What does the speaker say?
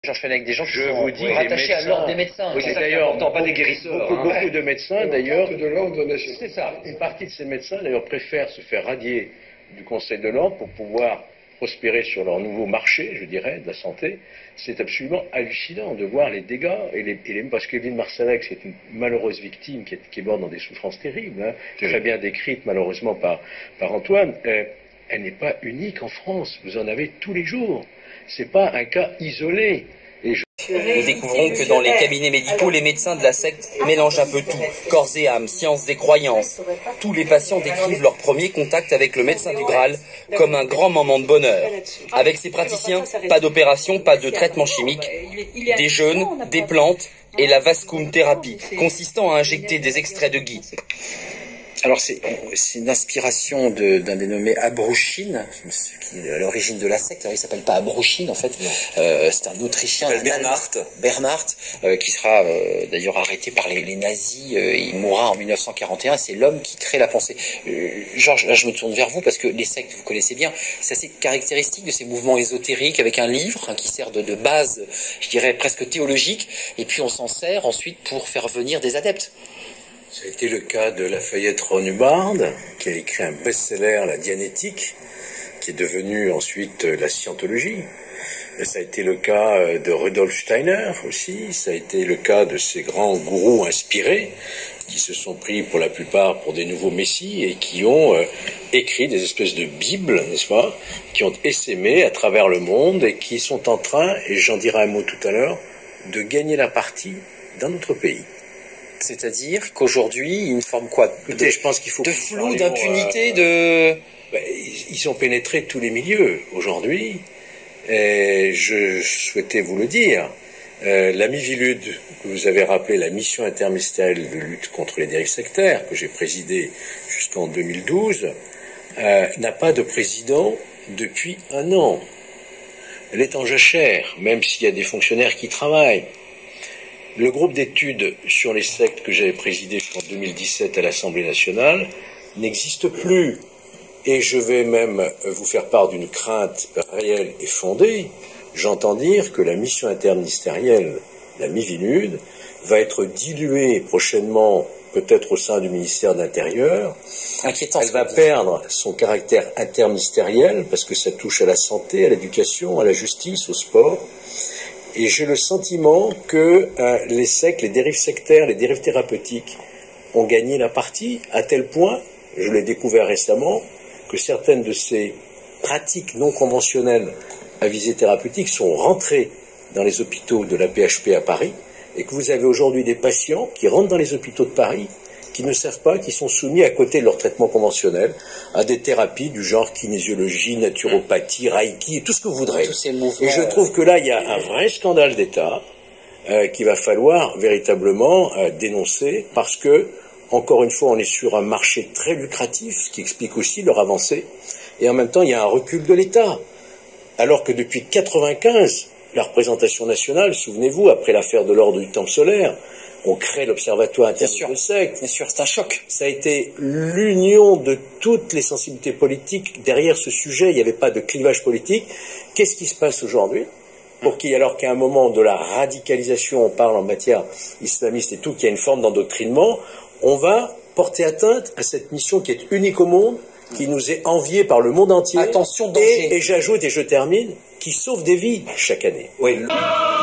Georges Fenech, des gens qui Je sont vous dis, rattachés à l'ordre des médecins. Oui, c'est d'ailleurs pas des guérisseurs. Beaucoup de médecins, d'ailleurs, de l'ordre national. c'est ça. Une partie de ces médecins, d'ailleurs, préfèrent se faire radier du Conseil de l'ordre pour pouvoir prospérer sur leur nouveau marché, je dirais, de la santé. C'est absolument hallucinant de voir les dégâts. Parce qu'Evelyne Marsalek, c'est une malheureuse victime qui est morte dans des souffrances terribles, hein, très bien décrite malheureusement par Antoine. Elle n'est pas unique en France. Vous en avez tous les jours. C'est pas un cas isolé. Nous découvrons que dans les cabinets médicaux, les médecins de la secte mélangent un peu tout. Corps et âme, sciences et croyances. Tous les patients décrivent leur premier contact avec le médecin du Graal comme un grand moment de bonheur. Avec ces praticiens, pas d'opération, pas de traitement chimique, des jeûnes, des plantes et la vascoum thérapie, consistant à injecter des extraits de gui. Alors c'est une inspiration d'un dénommé Abrouchine, qui est à l'origine de la secte. Alors il s'appelle pas Abrouchine en fait, c'est un Autrichien, Bernhardt, qui sera d'ailleurs arrêté par les nazis. Il mourra en 1941. C'est l'homme qui crée la pensée. Georges, là je me tourne vers vous parce que les sectes vous connaissez bien. C'est assez caractéristique de ces mouvements ésotériques avec un livre qui sert de base, je dirais presque théologique, et puis on s'en sert ensuite pour faire venir des adeptes. Ça a été le cas de Lafayette Ron-Hubbard, qui a écrit un best-seller, La Dianétique, qui est devenu ensuite la Scientologie. Et ça a été le cas de Rudolf Steiner aussi. Ça a été le cas de ces grands gourous inspirés qui se sont pris pour la plupart pour des nouveaux messies et qui ont écrit des espèces de bibles, n'est-ce pas, qui ont essaimé à travers le monde et qui sont en train, et j'en dirai un mot tout à l'heure, de gagner la partie dans notre pays. C'est-à-dire qu'aujourd'hui, une forme quoi Écoutez, je pense qu'il faut de flou, d'impunité, de... Ils ont pénétré tous les milieux aujourd'hui. Et je souhaitais vous le dire. La Mivilude, que vous avez rappelé, la mission interministérielle de lutte contre les dérives sectaires, que j'ai présidée jusqu'en 2012, n'a pas de président depuis 1 an. Elle est en jachère, même s'il y a des fonctionnaires qui travaillent. Le groupe d'études sur les sectes que j'avais présidé jusqu'en 2017 à l'Assemblée nationale n'existe plus. Et je vais même vous faire part d'une crainte réelle et fondée. J'entends dire que la mission interministérielle, la Mivilude, va être diluée prochainement, peut-être au sein du ministère de l'Intérieur. Inquiétant. Elle va perdre son caractère interministériel parce que ça touche à la santé, à l'éducation, à la justice, au sport. Et j'ai le sentiment que les sectes, les dérives sectaires, les dérives thérapeutiques ont gagné la partie, à tel point, je l'ai découvert récemment, que certaines de ces pratiques non conventionnelles à visée thérapeutique sont rentrées dans les hôpitaux de la PHP à Paris, et que vous avez aujourd'hui des patients qui rentrent dans les hôpitaux de Paris, qui ne savent pas qu'ils sont soumis à côté de leur traitement conventionnel à des thérapies du genre kinésiologie, naturopathie, reiki, et tout ce que vous voudrez. Et je trouve que là, il y a un vrai scandale d'État qu'il va falloir véritablement dénoncer, parce que, encore une fois, on est sur un marché très lucratif, ce qui explique aussi leur avancée, et en même temps, il y a un recul de l'État. Alors que depuis 1995, la représentation nationale, souvenez-vous, après l'affaire de l'ordre du Temple solaire, on crée l'Observatoire intérieur de secte. Bien sûr, c'est un choc. Ça a été l'union de toutes les sensibilités politiques. Derrière ce sujet, il n'y avait pas de clivage politique. Qu'est-ce qui se passe aujourd'hui alors qu'à un moment de la radicalisation, on parle en matière islamiste et tout, qu'il y a une forme d'endoctrinement, on va porter atteinte à cette mission qui est unique au monde, qui nous est enviée par le monde entier. Attention, danger. Et j'ajoute, et je termine, qui sauve des vies chaque année. Oui.